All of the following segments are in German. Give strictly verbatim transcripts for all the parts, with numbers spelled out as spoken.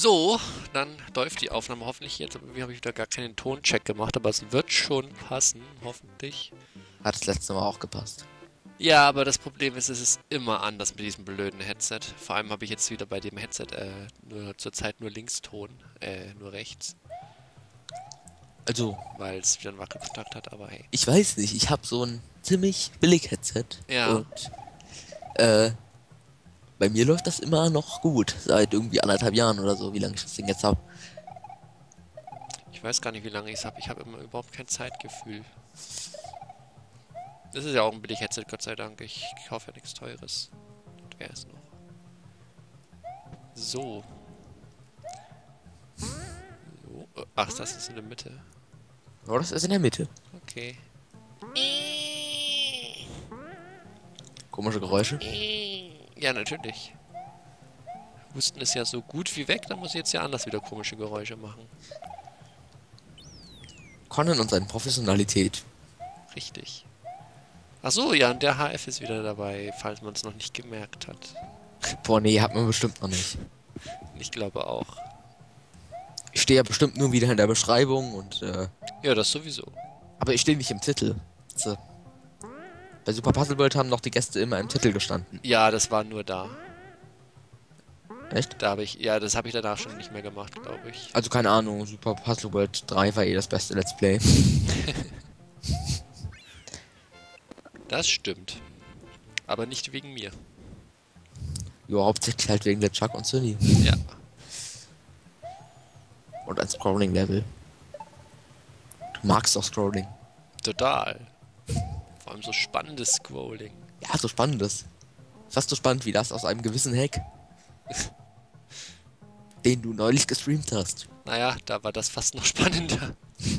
So, dann läuft die Aufnahme hoffentlich jetzt. Aber wir habe ich wieder gar keinen Toncheck gemacht, aber es wird schon passen, hoffentlich. Hat das letzte Mal auch gepasst. Ja, aber das Problem ist, es ist immer anders mit diesem blöden Headset. Vor allem habe ich jetzt wieder bei dem Headset äh, nur zurzeit nur Linkston, äh, nur rechts, Also, weil es wieder einen Wackelkontakt hat, aber hey. ich weiß nicht, ich habe so ein ziemlich billig Headset. Ja. Und, äh, bei mir läuft das immer noch gut. Seit irgendwie anderthalb Jahren oder so, wie lange ich das Ding jetzt habe. Ich weiß gar nicht, wie lange ich es habe. Ich habe immer überhaupt kein Zeitgefühl. Das ist ja auch ein billig Headset, Gott sei Dank. Ich kaufe ja nichts Teures. Und wer ist noch? So. So. Ach, das ist in der Mitte. Oh, das ist in der Mitte. Okay. Komische Geräusche. Ja, natürlich. Husten ist ja so gut wie weg, dann muss ich jetzt ja anders wieder komische Geräusche machen. Conan und seine Professionalität. Richtig. Ach so, ja, und der H F ist wieder dabei, falls man es noch nicht gemerkt hat. Boah, nee, hat man bestimmt noch nicht. Ich glaube auch. Ich stehe ja bestimmt nur wieder in der Beschreibung und, äh... Ja, das sowieso. aber ich stehe nicht im Titel. So. Bei Super Puzzle World haben noch die Gäste immer im Titel gestanden. Ja, das war nur da. Echt? Da habe ich, ja, das habe ich danach schon nicht mehr gemacht, glaube ich. Also keine Ahnung, Super Puzzle World drei war eh das beste Let's Play. Das stimmt. Aber nicht wegen mir. Ja, hauptsächlich halt wegen der Chuck und Sunny. Ja. Und ein Scrolling-Level. Du magst doch Scrolling. Total. Vor allem so spannendes Scrolling. Ja, so spannendes. Fast so spannend wie das aus einem gewissen Hack. Den du neulich gestreamt hast. Naja, da war das fast noch spannender.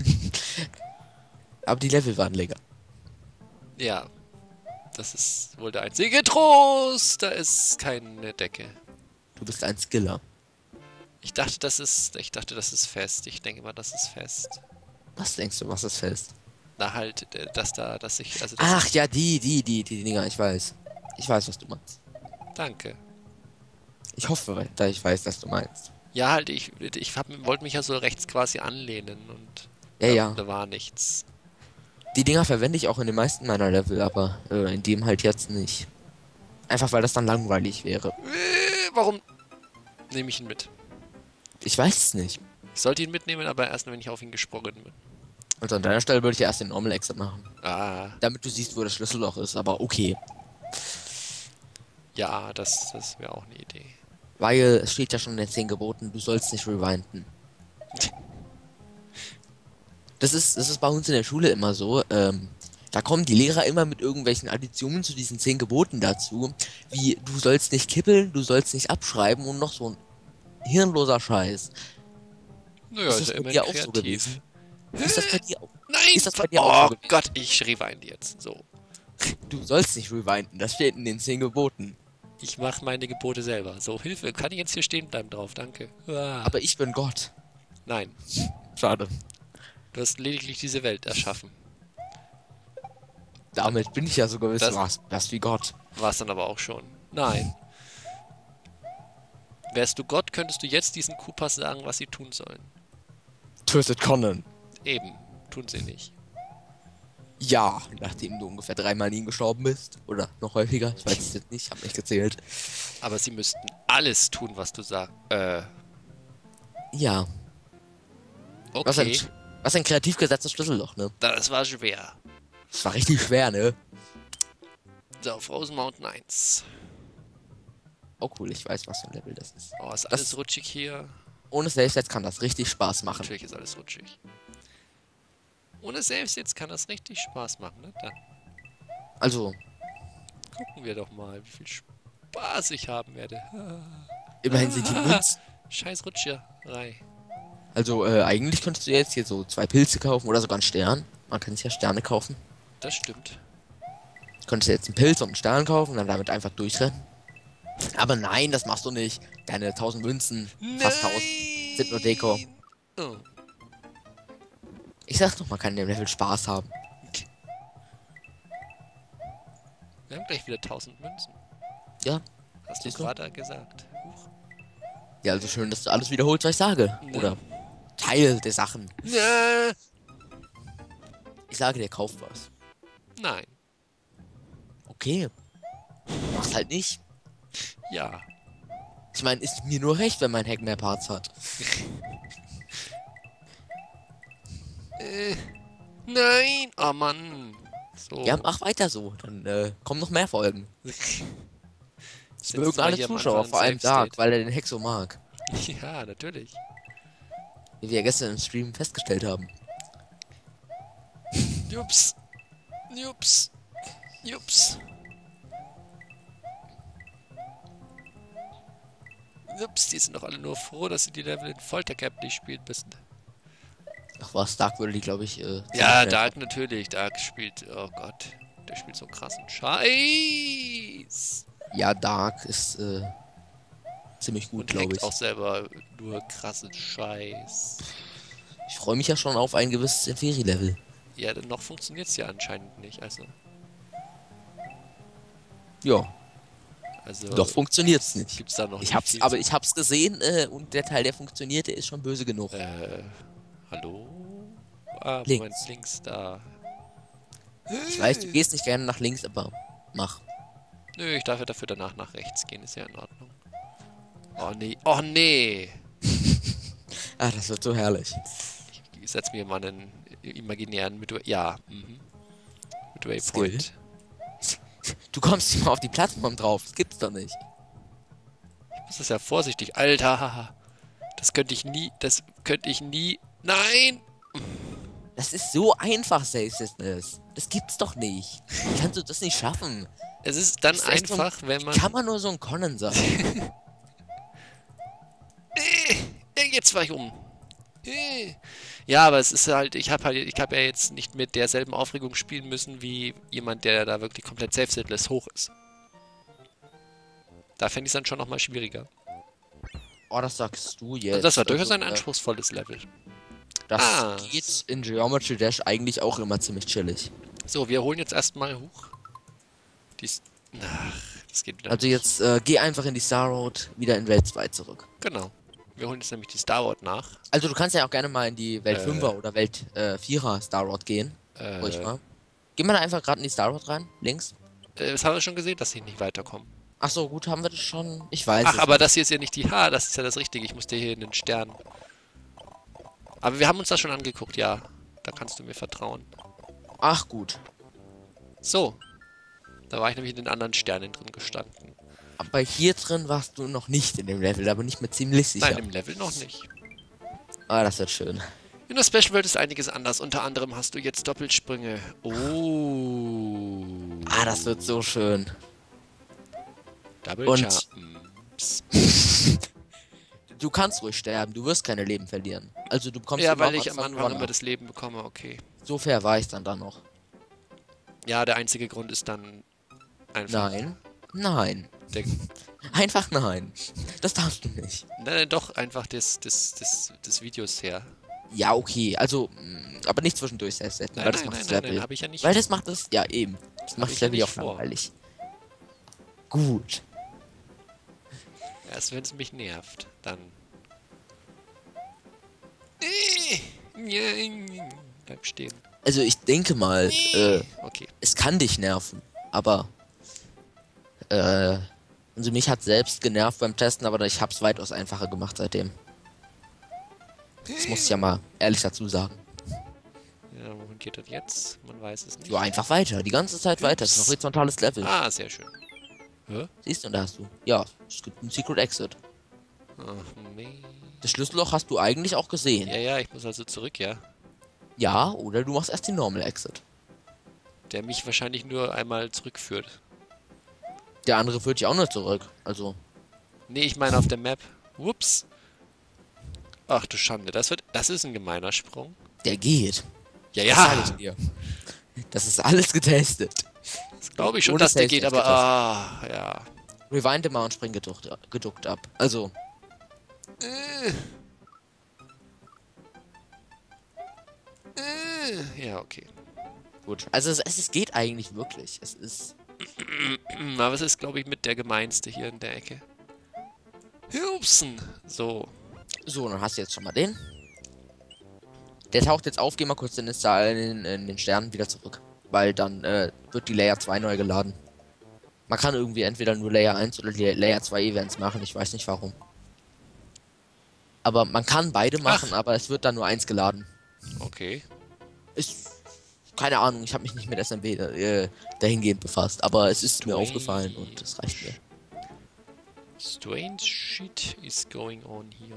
Aber die Level waren länger. Ja. Das ist wohl der einzige Trost. Da ist keine Decke. Du bist ein Skiller. Ich dachte, das ist. Ich dachte, das ist fest. Ich denke mal, das ist fest. Was denkst du, was ist fest? Na halt, äh, dass da, dass ich. Also dass Ach ja, die, die, die, die Dinger, ich weiß. Ich weiß, was du meinst. ich, danke. Ich hoffe, da ich weiß, was du meinst. Ja, halt, ich, ich hab, wollte mich ja so rechts quasi anlehnen und Ja, da, ja. da war nichts. Die Dinger verwende ich auch in den meisten meiner Level, aber äh, in dem halt jetzt nicht. Einfach weil das dann langweilig wäre. Äh, warum nehme ich ihn mit? Ich weiß es nicht. Ich sollte ihn mitnehmen, aber erst, wenn ich auf ihn gesprungen bin. Also an deiner Stelle würde ich ja erst den Normal Exit machen. Ah, Damit du siehst, wo das Schlüsselloch ist, aber okay. ja, das, das wäre auch eine Idee. Weil es steht ja schon in den zehn Geboten, du sollst nicht rewinden. Das ist, das ist bei uns in der Schule immer so. Ähm, da kommen die Lehrer immer mit irgendwelchen Additionen zu diesen zehn Geboten dazu. Wie, du sollst nicht kippeln, du sollst nicht abschreiben und noch so ein hirnloser Scheiß. Naja, Ist ist das ja bei immerhin dir auch so kreativ. gewesen? Ist das bei dir auch? Nein! Ist das bei dir auch Oh so gewesen? Gott, ich rewind jetzt. So. Du sollst nicht rewinden, das steht in den zehn Geboten. Ich mache meine Gebote selber. So, Hilfe, kann ich jetzt hier stehen bleiben drauf? Danke. Ah. Aber ich bin Gott. Nein, Schade. du hast lediglich diese Welt erschaffen. Damit bin ich ja sogar Das- was, was wie Gott. War es dann aber auch schon. Nein. Wärst du Gott, könntest du jetzt diesen Koopas sagen, was sie tun sollen. Tötet Conan. Eben, tun sie nicht. Ja, nachdem du ungefähr dreimal an ihm gestorben bist. Oder noch häufiger. Ich weiß es jetzt nicht, hab nicht gezählt. Aber sie müssten alles tun, was du sagst. Äh, Ja. Was ein, okay. was ein kreativ gesetztes Schlüsselloch, ne? Das war schwer. Das war richtig schwer, ne? So, Frozen Mountain eins. Oh cool, ich weiß, was für ein Level das ist. Oh, ist Das- alles rutschig hier. Ohne Safe-Sets kann das richtig Spaß machen. Natürlich ist alles rutschig. Ohne selbst jetzt kann das richtig Spaß machen, ne? Dann Also, gucken wir doch mal, wie viel Spaß ich haben werde. immerhin sind die Münzen. Scheiß Rutscherei. Also, äh, eigentlich könntest du jetzt hier so zwei Pilze kaufen oder sogar einen Stern. Man kann sich ja Sterne kaufen. Das stimmt. Du könntest jetzt einen Pilz und einen Stern kaufen und dann damit einfach durchrennen. Aber nein, das machst du nicht. Deine tausend Münzen, fast tausend, sind nur Deko. Oh. Ich sag doch, man kann in dem Level Spaß haben. Wir haben gleich wieder tausend Münzen. Ja, Hast du Siehst du? gerade gesagt. Huch. Ja, also schön, dass du alles wiederholst, was ich sage. Ja. Oder Teil der Sachen. Ja. Ich sage dir, kauf was. Nein. Okay. Mach's halt nicht. Ja. Ich meine, ist mir nur recht, wenn mein Hack mehr Parts hat. Äh, nein. Oh Mann. So. Ja, mach weiter so. Dann äh, kommen noch mehr Folgen. Das Setzen mögen wir alle hier am Zuschauer, Anfang vor allem ein Safe Dark, weil er den Hack so mag. State. Ja, natürlich. Wie wir ja gestern im Stream festgestellt haben. Jups. Jups. Jups. Jups, die sind doch alle nur froh, dass sie die Level in Foltercap nicht spielen müssen. Ach was, Dark würde die, glaube ich, äh, Ja, ziemlich Dark natürlich. Dark spielt, oh Gott. Der spielt so krassen Scheiß. schnell- Ja, Dark ist äh, ziemlich gut, Und glaube hackt ich. auch selber nur krassen Scheiß. Ich freue mich ja schon auf ein gewisses Inferi-Level. Ja, denn noch funktioniert's ja anscheinend nicht. Also, Ja, also doch funktioniert's nicht. gibt's da noch Ich nicht hab's, viel aber zu- ich hab's gesehen äh, und der Teil, der funktioniert, der ist schon böse genug. Äh, hallo? Ah, Links. Moment, links da. Ich weiß, du gehst nicht gerne nach links, aber mach. Nö, ich darf ja dafür danach nach rechts gehen, ist ja in Ordnung. Oh nee, oh nee! Ah, das wird so herrlich. Ich setz mir mal einen imaginären Midway. Ja, mhm. Midway Point. Du kommst nicht mal auf die Plattform drauf, das gibt's doch nicht. Ich muss das ja vorsichtig. Alter! Das könnte ich nie. Das könnte ich nie. Nein! Das ist so einfach, Safe Business. Das gibt's doch nicht. Wie kannst du das nicht schaffen? Es ist dann Das ist echt so ein- einfach, wenn man. Kann man nur so ein Conan sein? Äh, jetzt war ich um. Äh. Ja, aber es ist halt, ich habe halt, ich habe ja jetzt nicht mit derselben Aufregung spielen müssen wie jemand, der da wirklich komplett safe-setless hoch ist. Da fände ich es dann schon nochmal schwieriger. Oh, das sagst du jetzt. Also das war durchaus Also, ein äh, anspruchsvolles Level. Das Ah. geht in Geometry Dash eigentlich auch immer ziemlich chillig. So, wir holen jetzt erstmal hoch. Dies. Ach, das geht wieder. Also nicht. jetzt äh, geh einfach in die Star Road, wieder in Welt zwei zurück. Genau. Wir holen jetzt nämlich die Star Wars nach. Also du kannst ja auch gerne mal in die Welt Äh. fünfer oder Welt äh, vierer Star Road gehen. Äh, Ruhig mal. Geh mal da einfach gerade in die Star Road rein, links. äh, das haben wir schon gesehen, dass sie nicht weiterkommen. Ach so, gut, haben wir das schon. Ich weiß Ach, es aber nicht. das hier ist ja nicht die H, das ist ja das Richtige. Ich musste hier in den Stern. Aber wir haben uns das schon angeguckt, ja. Da kannst du mir vertrauen. Ach gut. So. Da war ich nämlich in den anderen Sternen drin gestanden. Aber hier drin warst du noch nicht in dem Level, da bin ich mir ziemlich sicher. Nein, im Level noch nicht. Ah, das wird schön. In der Special World ist einiges anders. Unter anderem hast du jetzt Doppelsprünge. Oh. Ah, das wird so schön. Double Und- Jumps. Du kannst ruhig sterben, du wirst keine Leben verlieren. Also du bekommst Ja, immer weil was ich am von Anfang Runner. immer das Leben bekomme, okay. So fair war ich dann da noch. Ja, der einzige Grund ist dann einfach. Nein. Nein. Der, Einfach nein. Das darfst du nicht. nein, doch einfach des, des, des, des Videos her. Ja, okay. Also, mh, aber nicht zwischendurch selbst setzen, Nein, weil das nein, macht nein, das nein, Level. nein, habe ich ja nicht. Weil das macht es, ja eben. Das macht ich das ja Level nicht auch vor. langweilig. Gut. Erst wenn es mich nervt, dann. Äh, ja, Bleib stehen. Also ich denke mal, äh, Okay. es kann dich nerven, aber äh, also mich hat selbst genervt beim Testen, aber ich hab's weitaus einfacher gemacht seitdem. Das muss ich ja mal ehrlich dazu sagen. Ja, wohin geht das jetzt? Man weiß es nicht. Jo, einfach weiter, die ganze Zeit weiter. Das ist ein horizontales Level. Ah, sehr schön. Hä? Siehst du, und da hast du. Ja, es gibt einen Secret Exit. Ach, nee. Das Schlüsselloch hast du eigentlich auch gesehen. Ja, ja, ich muss also zurück, ja. Ja, oder du machst erst den Normal Exit. Der mich wahrscheinlich nur einmal zurückführt. Der andere führt dich auch nur zurück. Also, Nee, ich meine auf der Map. Whoops. Ach du Schande, das wird. Das ist ein gemeiner Sprung. der geht. Ja, Das sag ja. ich dir. Das ist alles getestet. Das glaube ich schon, Ohne dass der Safe geht, State aber. Ah, ja. Rewind mal und spring geduckt, geduckt ab. Also, Äh. Äh. Ja, okay. gut. Also, es, es geht eigentlich wirklich. Es ist. Aber es ist, glaube ich, mit der gemeinste hier in der Ecke. Hupsen. So. So, dann hast du jetzt schon mal den. Der taucht jetzt auf, geh mal kurz in, den Sa- in, in den Stern wieder zurück. Weil dann äh, wird die Layer zwei neu geladen. Man kann irgendwie entweder nur Layer eins oder die Layer zwei Events machen, ich weiß nicht warum. Aber man kann beide machen, Ach. aber es wird dann nur eins geladen. Okay. Ist keine Ahnung, ich habe mich nicht mit S M B äh, dahingehend befasst, aber es ist mir Strange. aufgefallen und es reicht mir. Strange shit is going on here.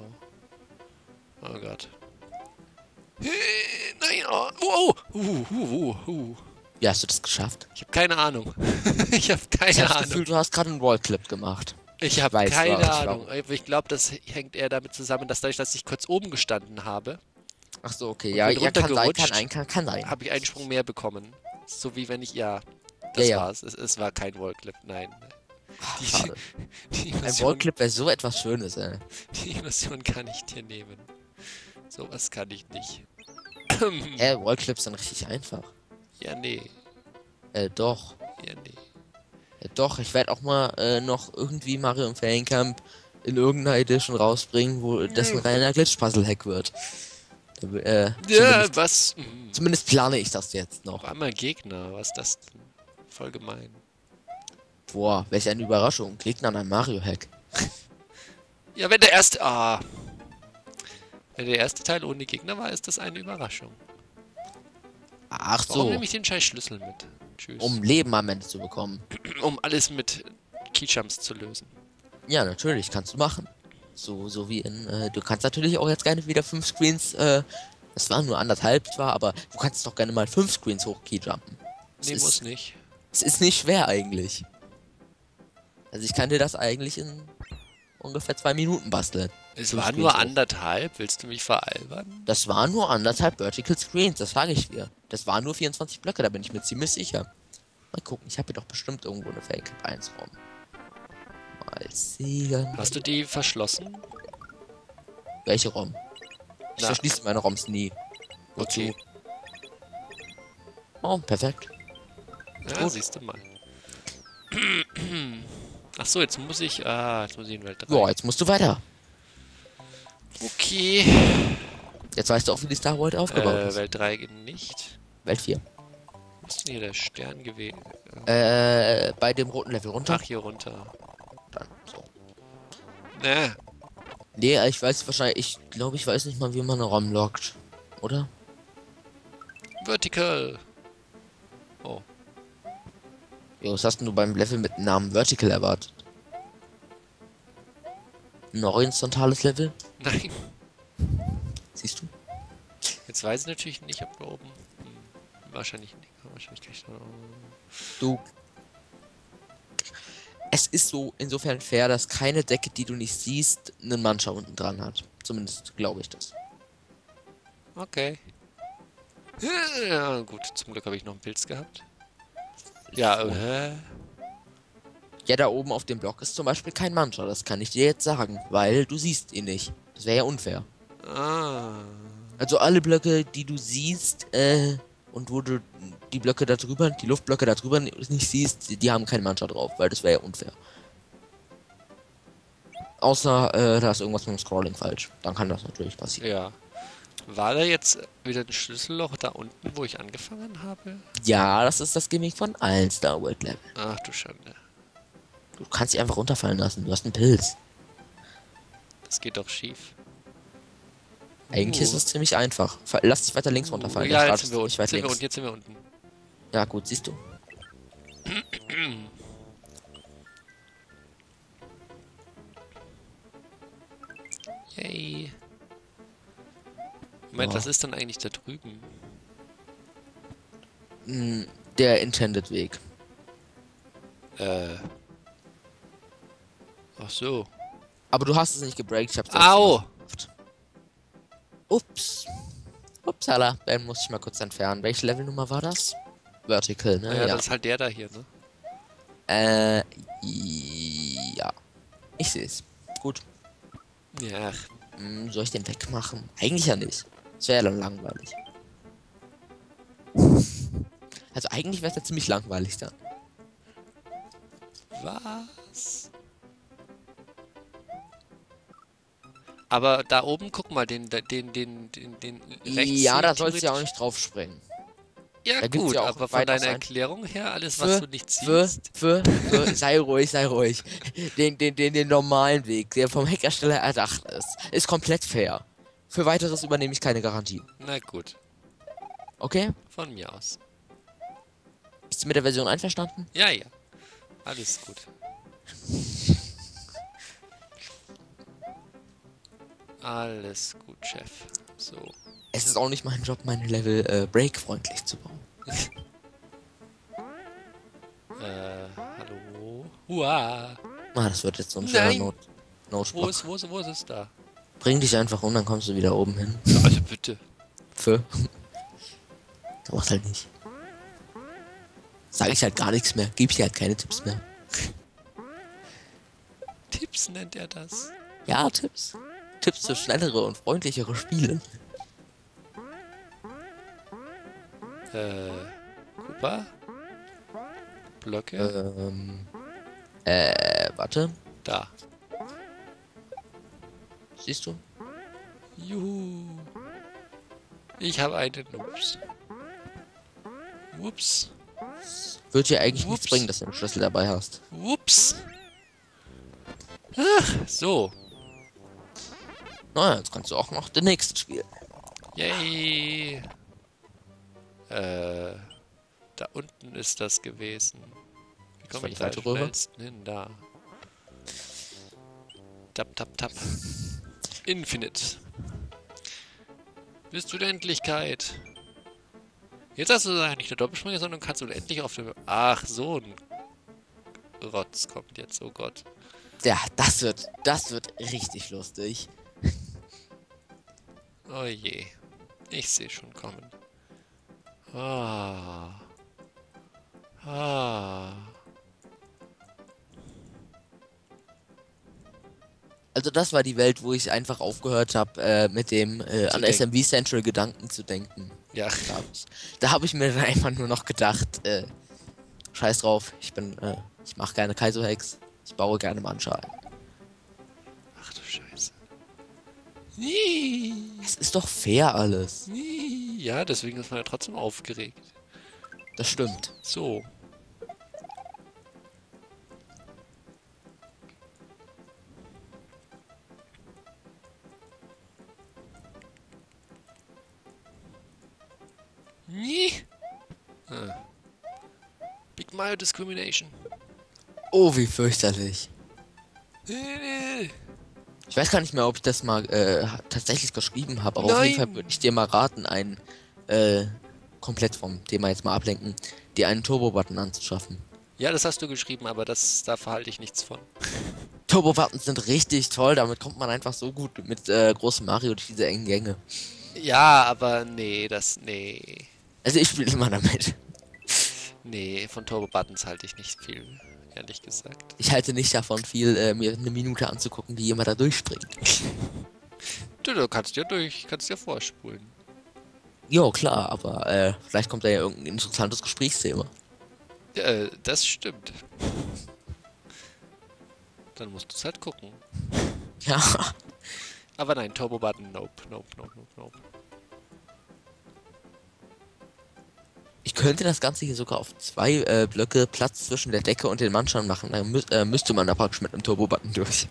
Oh Gott. Äh, Nein, oh, oh, uh, uh, uh, uh. Wie hast du das geschafft? Ich habe keine Ahnung. ich habe Ich keine habe das Ahnung. Gefühl, du hast gerade einen Wallclip gemacht. Ich habe weiß keine zwar nicht, Ahnung. warum. Aber ich glaube, das hängt eher damit zusammen, dass dadurch, dass ich kurz oben gestanden habe, Ach so, okay, Und ja, bin ja, kann sein, kann, runtergerutscht. ein, kann, kann sein. habe ich einen Sprung mehr bekommen. So wie wenn ich, ja, das Ja, ja. war's. Es, es war kein Wallclip, nein. Ach, Die, schade. die, Ein Illusion, Wallclip wäre so etwas Schönes, ey. die Illusion kann ich dir nehmen. Sowas kann ich nicht. Hä, Wallclips sind richtig einfach. Ja, nee. Äh, doch. Ja, nee. Ja, doch, ich werde auch mal äh, noch irgendwie Mario im Feriencamp in irgendeiner Edition rausbringen, wo das ein reiner Glitch-Puzzle-Hack wird. Da, äh, Ja, zumindest, was? Hm. zumindest plane ich das jetzt noch. Auf einmal Gegner, was ist das denn? Voll gemein. Boah, welch eine Überraschung. Gegner an einem Mario-Hack. Ja, wenn der erste. Ah. Wenn der erste Teil ohne Gegner war, ist das eine Überraschung. Ach Warum so, nehme ich den scheiß Schlüssel mit? Tschüss. um Leben am Ende zu bekommen. um alles mit Keyjumps zu lösen. Ja, natürlich, kannst du machen. So, so wie in, äh, du kannst natürlich auch jetzt gerne wieder fünf Screens, äh, das waren nur anderthalb zwar, aber du kannst doch gerne mal fünf Screens hoch Keyjumpen. Es Nee, ist- muss nicht. Es ist nicht schwer eigentlich. Also ich kann dir das eigentlich in ungefähr zwei Minuten basteln. Es Fünf war Screens nur hoch. anderthalb. Willst du mich veralbern? Das waren nur anderthalb Vertical Screens, das sage ich dir. Das waren nur vierundzwanzig Blöcke, da bin ich mir ziemlich sicher. Mal gucken, ich habe hier doch bestimmt irgendwo eine Fake eins rum. Mal sehen. Hast du die verschlossen? Welche ROM? Ich Na. verschließe meine ROMs nie. Wozu? Okay. Oh, perfekt. Ja, Gut. siehst du mal. Ach so, jetzt muss ich. Ah, jetzt muss ich in Welt drei. Ja, jetzt musst du weiter. Okay. Jetzt weißt du auch, wie die Star World aufgebaut Äh, ist. Welt drei geht nicht. Welt vier. Wo ist denn hier der Stern gewesen? Äh, bei dem roten Level runter. Ach, hier runter. Dann, so. Ne. Nee, ich weiß wahrscheinlich, ich glaube, ich weiß nicht mal, wie man eine ROM lockt. Oder? Vertical. Oh. Jo, was hast denn du beim Level mit dem Namen Vertical erwartet? Ein horizontales Level? Nein. Siehst du? Jetzt weiß ich natürlich nicht, ob da oben. Hm, wahrscheinlich nicht. Wahrscheinlich kann ich da. Du. Es ist so insofern fair, dass keine Decke, die du nicht siehst, einen Mancha unten dran hat. Zumindest glaube ich das. Okay. Ja, gut. Zum Glück habe ich noch einen Pilz gehabt. Ja, So. äh. Ja, da oben auf dem Block ist zum Beispiel kein Mancha, das kann ich dir jetzt sagen, weil du siehst ihn nicht. Das wäre ja unfair. Ah. Also alle Blöcke, die du siehst, äh, und wo du die Blöcke da drüber, die Luftblöcke da drüber nicht siehst, die, die haben kein Mancha drauf, weil das wäre ja unfair. Außer, äh, da ist irgendwas mit dem Scrolling falsch. Dann kann das natürlich passieren. Ja. War da jetzt wieder ein Schlüsselloch da unten, wo ich angefangen habe? Ja, das ist das Gimmick von allen Star World Level. Ach du Schande. Du kannst dich einfach runterfallen lassen, du hast einen Pilz. Das geht doch schief. Eigentlich Uh. ist es ziemlich einfach. Ver- Lass dich weiter links runterfallen. Ja, dann jetzt startest sind wir du unten. nicht Jetzt weit sind wir links. unten. Jetzt sind wir unten. Ja gut, siehst du. Yay. Moment, Ja. was ist denn eigentlich da drüben? Hm, der Intended Weg. Äh. Ach so. Aber du hast es nicht gebreakt, ich hab's Au! selbst gemacht. Ups. Upsala. Ben muss ich mal kurz entfernen. Welche Levelnummer war das? Vertical, ne? Ja, Ja. das ist halt der da hier, ne? Äh, ja. Ich sehe es. Gut. Ja, ach, Hm, soll ich den wegmachen? Eigentlich ja nicht. Das wäre ja dann langweilig. Also eigentlich wäre es ja ziemlich langweilig dann. was? Aber da oben, guck mal, den, den, den, den, den rechts Ja, sehe da ich sollst du ja auch theoretisch. nicht drauf springen. Ja Da gibt's gut, ja auch aber von weitaus deiner ein. Erklärung her, alles was Für, du nicht für, siehst. für, für, sei ruhig, sei ruhig. Den, den, den, den normalen Weg, der vom Hackersteller erdacht ist, ist komplett fair. Für weiteres übernehme ich keine Garantie. Na gut, Okay? von mir aus. Bist du mit der Version einverstanden? Ja, ja, alles gut. Alles gut, Chef. So. Es ist auch nicht mein Job, meine Level äh, break-freundlich zu bauen. Äh, hallo? Hua! Ah, das wird jetzt so ein schöner Nein! Not Wo Notspruch. ist, wo ist, wo ist es da? Bring dich einfach um, dann kommst du wieder oben hin. Also bitte. Für. Das macht halt nicht. Sag ich halt gar nichts mehr. Gib ich halt keine Tipps mehr. Tipps nennt er das. Ja, Tipps. Tipps für schnellere und freundlichere Spiele. Äh, Cooper? Blöcke? Ähm. Äh, warte. Da. Siehst du? Juhu. Ich habe einen. Ups. Ups. Wird dir eigentlich nichts Ups. bringen, dass du einen Schlüssel dabei hast. Ups. Ach, so. Naja, jetzt kannst du auch noch den nächsten spielen. Yay. Äh, da unten ist das gewesen. Wie war komme die ich da am falsche Röhre? schnellsten hin? Da. Tap, tap, tap. Infinite. Bis zur Unendlichkeit. Jetzt hast du nicht eine Doppelsprünge, sondern kannst du endlich auf dem... Ach, so ein Rotz kommt jetzt, oh Gott. Ja, das wird, das wird richtig lustig. Oh je. Ich sehe schon kommen. Ah. Ah. Also das war die Welt, wo ich einfach aufgehört habe, äh, mit dem äh, an denken. S M V Central Gedanken zu denken. Ja. Da habe ich, da hab ich mir dann einfach nur noch gedacht, äh, scheiß drauf, ich bin, äh, ich mache gerne Kaizo-Hacks, ich baue gerne Mancha ein. Ach du Scheiße. Nie. Es ist doch fair alles. Nie. Ja, deswegen ist man ja trotzdem aufgeregt. Das stimmt. So. Nie. Ah. Big Mario Discrimination. Oh, wie fürchterlich. Äh, Ich weiß gar nicht mehr, ob ich das mal äh, tatsächlich geschrieben habe, aber auf jeden Nein. Fall würde ich dir mal raten, einen, äh, komplett vom Thema jetzt mal ablenken, dir einen Turbo-Button anzuschaffen. Ja, das hast du geschrieben, aber das, da verhalte ich nichts von. Turbo-Buttons sind richtig toll, damit kommt man einfach so gut mit äh, großem Mario durch diese engen Gänge. Ja, aber nee, das, nee. Also ich spiele immer damit. Nee, von Turbo Buttons halte ich nicht viel, ehrlich gesagt. Ich halte nicht davon viel, äh, mir eine Minute anzugucken, wie jemand da durchspringt. Du, du kannst ja durch, kannst ja vorspulen. Jo, klar, aber äh, vielleicht kommt da ja irgendein interessantes Gesprächsthema. Ja, äh, das stimmt. Dann musst du es halt gucken. Ja. Aber nein, Turbo Button, nope, nope, nope, nope, nope. Ich könnte das Ganze hier sogar auf zwei äh, Blöcke Platz zwischen der Decke und den Mannschaften machen. Dann mü äh, müsste man da praktisch mit einem Turbo-Button durch.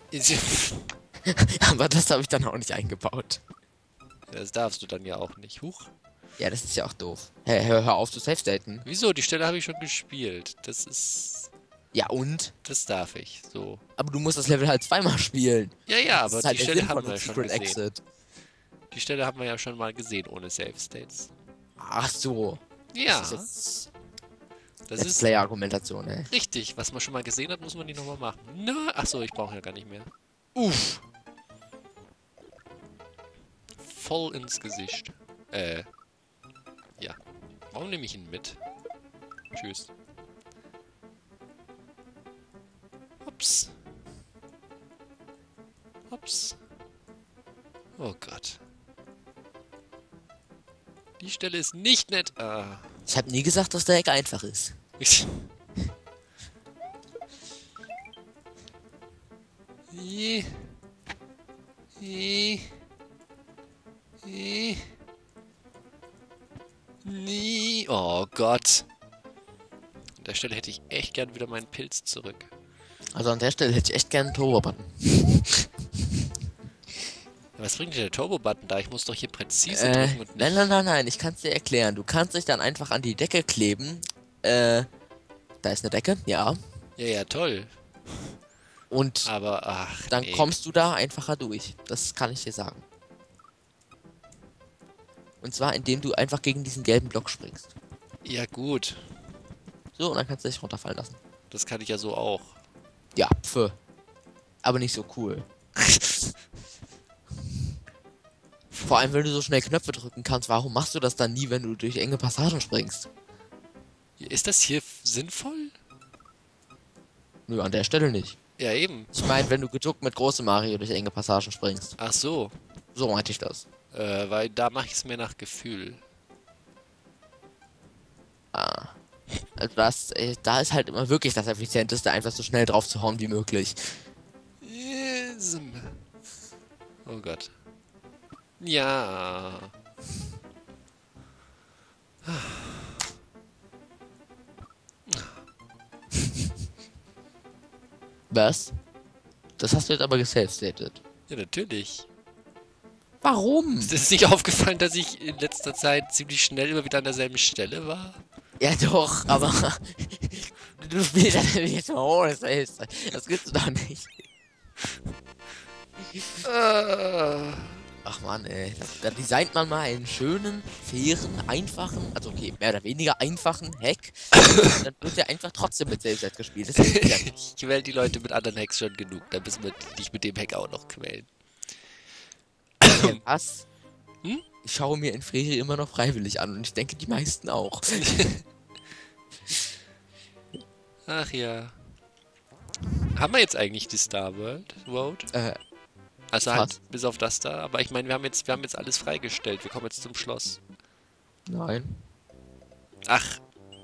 Aber das habe ich dann auch nicht eingebaut. Das darfst du dann ja auch nicht. Huch. Ja, das ist ja auch doof. Hey, hör, hör auf zu safe-staten. Wieso? Die Stelle habe ich schon gespielt. Das ist... Ja, und? Das darf ich, so. Aber du musst das Level halt zweimal spielen. Ja, ja, Das aber ist halt die der Stelle Sinn haben von wir ja einem schon Secret gesehen. Exit. Die Stelle haben wir ja schon mal gesehen, ohne Save States. Ach so. Ja, Das ist jetzt das Let's ist Play-Argumentation, ey. richtig. Was man schon mal gesehen hat, muss man die nochmal machen. Na, achso, ich brauche ja gar nicht mehr. Uff. Voll ins Gesicht. Äh. Ja. Warum nehme ich ihn mit? Tschüss. Ups. Ups. Oh Gott. Die Stelle ist nicht nett. Ah. Ich habe nie gesagt, dass der Hack einfach ist. Je. Äh, äh, nie. Oh Gott. An der Stelle hätte ich echt gern wieder meinen Pilz zurück. Also an der Stelle hätte ich echt gerne einen Turbo-Button. Was bringt dir der Turbo-Button da? Ich muss doch hier präzise Äh, drücken und nicht... nein, nein, nein, nein, ich kann es dir erklären. Du kannst dich dann einfach an die Decke kleben. Äh, da ist eine Decke, ja. Ja, ja, toll. Und Aber, ach, dann nee. kommst du da einfacher durch. Das kann ich dir sagen. Und zwar, indem du einfach gegen diesen gelben Block springst. Ja, gut. So, und dann kannst du dich runterfallen lassen. Das kann ich ja so auch. Ja, pf. Aber nicht so cool. Vor allem, wenn du so schnell Knöpfe drücken kannst, warum machst du das dann nie, wenn du durch enge Passagen springst? Ist das hier f- sinnvoll? Nö, an der Stelle nicht. Ja, eben. Ich meine, wenn du geduckt mit großem Mario durch enge Passagen springst. Ach so. So meinte ich das. Äh, weil da mache ich es mir nach Gefühl. Ah. Also das, äh, da ist halt immer wirklich das Effizienteste, einfach so schnell drauf zu hauen wie möglich. Ism. Oh Gott. Ja. Was? Das hast du jetzt aber gesave-stated. Ja, natürlich. Warum? Ist es nicht aufgefallen, dass ich in letzter Zeit ziemlich schnell immer wieder an derselben Stelle war? Ja doch, aber du spielst das jetzt mal ohne Save. Das gibt's doch nicht. Äh. Ach man, ey. Da designt man mal einen schönen, fairen, einfachen, also okay, mehr oder weniger einfachen Hack. Dann wird er einfach trotzdem mit Save-Set gespielt. Das hilft ja nicht. Ich quäl die Leute mit anderen Hacks schon genug. Da müssen wir dich mit dem Hack auch noch quälen. Ja, was? Hm? Ich schaue mir Infreri immer noch freiwillig an und ich denke, die meisten auch. Ach ja. Haben wir jetzt eigentlich die Star World Road? Äh, Also fast. halt bis auf das da. Aber ich meine, wir haben jetzt, wir haben jetzt alles freigestellt. Wir kommen jetzt zum Schloss. Nein. Ach.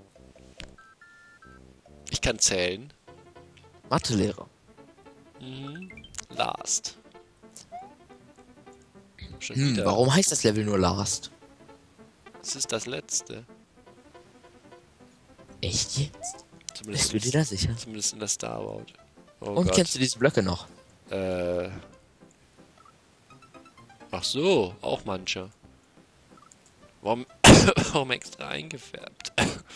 Ich kann zählen. Mathelehrer. Mhm. Last. Schon Hm, wieder. warum heißt das Level nur Last? Das ist das letzte. Echt jetzt? Zumindest, Bist du dir da sicher? zumindest in der Star World. Oh Und Gott. kennst du diese Blöcke noch? Äh. Ach so, auch manche. Warum, warum extra eingefärbt?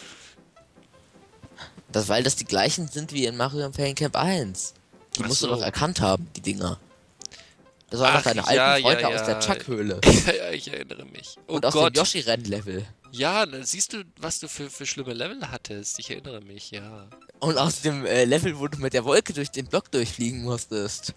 Das, weil das die gleichen sind wie in Mario im Feriencamp eins. Die Ach musst so. du doch erkannt haben, die Dinger. Das waren Ach, doch deine ja, alten Freunde ja, aus der ja. Chuck-Höhle. Ja, ja, ich erinnere mich. Oh Und aus Gott. dem Yoshi-Renn-Level. Ja, ne, siehst du, was du für, für schlimme Level hattest? Ich erinnere mich, ja. Und aus dem äh, Level, wo du mit der Wolke durch den Block durchfliegen musstest.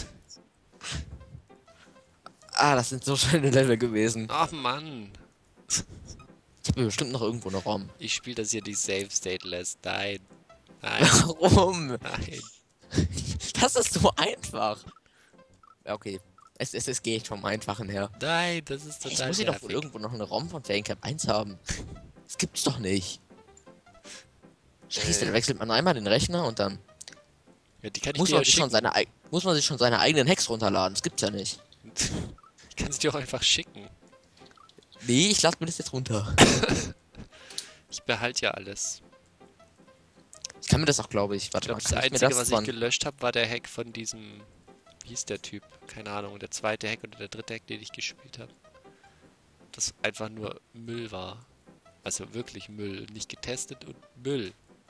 Ah, das sind so schöne Level gewesen. Ach Mann. Ich habe bestimmt noch irgendwo eine ROM. Ich spiele das hier die Save State lässt. Nein. Nein. Warum? Nein. Das ist so einfach. Ja, okay. Es, es, es geht vom Einfachen her. Nein, das ist Ich total muss hier doch wohl nervig. irgendwo noch eine ROM von Feriencamp eins haben. Das gibt's doch nicht. Scheiße, Äh. dann wechselt man einmal den Rechner und dann Ja, die kann ich muss dir man, ja sich schon schicken. seine, eig- muss man sich schon seine eigenen Hacks runterladen. Das gibt's ja nicht. Ich kann sie dir auch einfach schicken. Nee, ich lade mir das jetzt runter. Ich behalte ja alles. Ich kann mir das auch, glaube ich. Warte Ich glaube, mal, das kann ich mir Einzige, das was von- ich gelöscht habe, war der Hack von diesem... Wie hieß der Typ? Keine Ahnung. Der zweite Hack oder der dritte Hack, den ich gespielt habe. Das einfach nur Müll war. Also wirklich Müll. Nicht getestet und Müll.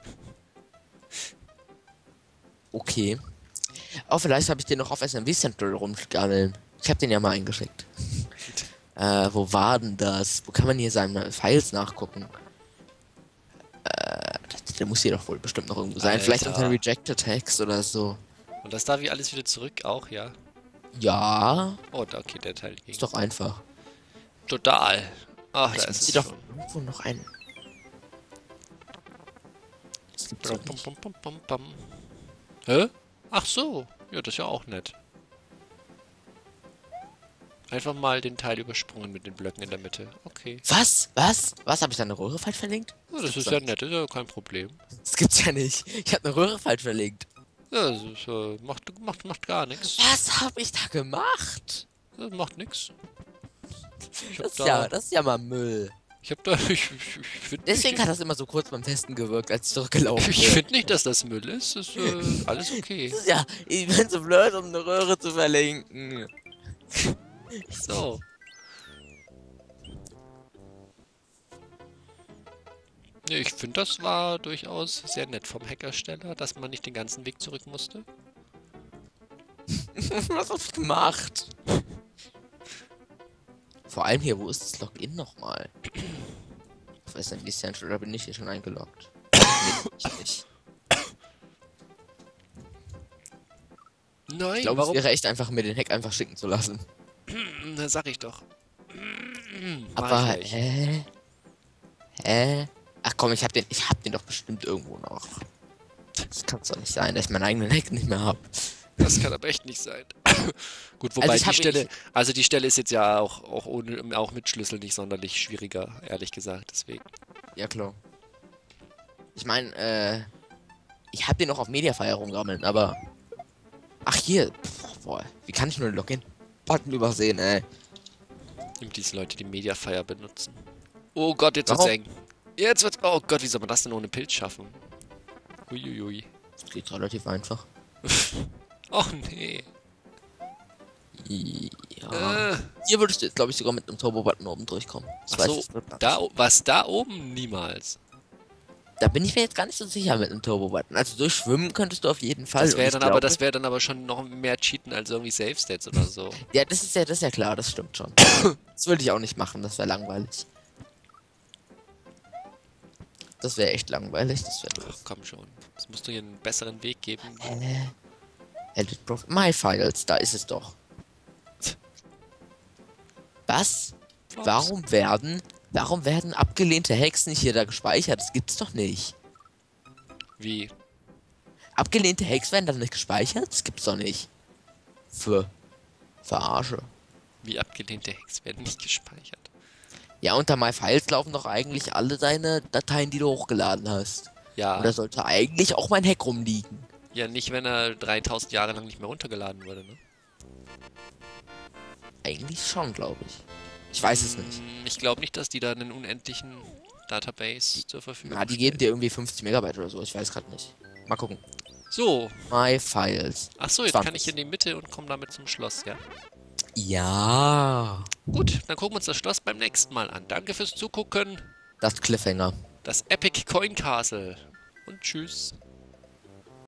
Okay. Oh, vielleicht habe ich den noch auf S M W Central rumgammeln. Ich habe den ja mal eingeschickt. Äh, wo war denn das? Wo kann man hier seine Files nachgucken? Äh, das- der muss hier doch wohl bestimmt noch irgendwo sein. Vielleicht Alter. unter Rejected Text oder so. Und das darf ich alles wieder zurück auch, ja? Ja, Oh, da- okay, der Teil ging. ist doch einfach. Total. Ach, Ich da muss ist hier es doch schon. irgendwo noch ein. Das gibt's Bum, doch bum, nicht. bum, bum, bum, bum. Hä? Ach so. Ja, das ist ja auch nett. Einfach mal den Teil übersprungen mit den Blöcken in der Mitte. Okay. Was? Was? Was? Habe ich da eine Röhre falsch verlinkt? Ja, das ist gibt's ja doch nett, das ist ja kein Problem. Das gibt's ja nicht. Ich habe eine Röhre falsch verlinkt. Ja, das ist, äh, macht, macht, macht gar nichts. Was habe ich da gemacht? Das macht nichts. Ich hab Das ist da, ja, das ist ja mal Müll. ich hab da, ich, ich, ich finde Deswegen nicht, hat das immer so kurz beim Testen gewirkt, als ich zurückgelaufen ich bin. find nicht, dass das Müll ist. Das ist äh, alles okay. Das ist ja, ich bin so blöd, um eine Röhre zu verlinken. So. Nee, ich finde, das war durchaus sehr nett vom Hackersteller, dass man nicht den ganzen Weg zurück musste. Was hab ich gemacht? Vor allem hier, wo ist das Login nochmal? Ich weiß nicht, wie es denn schon, oder bin ich hier schon eingeloggt? Nee, ich nicht. Nein, Ich glaube, es warum? wäre echt einfach, mir den Hack einfach schicken zu lassen. Na, sag ich doch. Mach Aber, ich gleich. hä? Hä? Ach komm, ich hab den, ich hab den doch bestimmt irgendwo noch. Das kann's doch nicht sein, dass ich meinen eigenen Hack nicht mehr hab. Das kann aber echt nicht sein. Gut, wobei Also ich die hab- Stelle, ich- also die Stelle ist jetzt ja auch, auch ohne, auch mit Schlüssel nicht sonderlich schwieriger, ehrlich gesagt, deswegen. Ja, klar. Ich meine, äh, ich hab den noch auf Mediafire rumgammeln, aber... Ach, hier. Pff, boah, wie kann ich nur den Login-Button übersehen, ey? Nimmt diese Leute, die Mediafire benutzen. Oh Gott, jetzt wird's Warum? eng. Jetzt wird's, oh Gott, wie soll man das denn ohne Pilz schaffen? Uiuiui. Das geht relativ einfach. Oh nee. Ja. Äh, Hier würdest du jetzt, glaube ich, sogar mit einem Turbo-Button oben durchkommen. Das ach weiß so, ich nicht. da, o- was da oben niemals. Da bin ich mir jetzt gar nicht so sicher mit einem Turbo-Button. Also durchschwimmen könntest du auf jeden Fall. Das und wäre ich dann aber, glaube- das wäre dann aber schon noch mehr Cheaten als irgendwie Save States oder so. Ja, das ist ja, das ist ja klar, das stimmt schon. Das würde ich auch nicht machen, das wäre langweilig. Das wäre echt langweilig, das wäre Ach, doof. komm schon. Es musst du hier einen besseren Weg geben. Äh, Edit Prof. My Files, da ist es doch. Was? Flops. Warum werden, warum werden abgelehnte Hacks nicht hier da gespeichert? Das gibt's doch nicht. Wie? Abgelehnte Hacks werden dann nicht gespeichert? Das gibt's doch nicht. Für Verarsche. Wie abgelehnte Hacks werden nicht gespeichert. Ja, unter My Files laufen doch eigentlich alle deine Dateien, die du hochgeladen hast. Ja, Und da sollte eigentlich auch mein Hack rumliegen. ja nicht, wenn er dreitausend Jahre lang nicht mehr runtergeladen wurde, ne? Eigentlich schon, glaube ich. Ich weiß es nicht. Hm, Ich glaube nicht, dass die da einen unendlichen Database zur Verfügung Na, die stellen. geben dir irgendwie fünfzig Megabyte oder so. Ich weiß gerade nicht. Mal gucken. So, My Files. ach so, jetzt kann zwanzig. ich in die Mitte und komme damit zum Schloss, ja? Ja. Gut, dann gucken wir uns das Schloss beim nächsten Mal an. Danke fürs Zugucken. Das Cliffhanger. Das Epic Coin Castle. Und tschüss.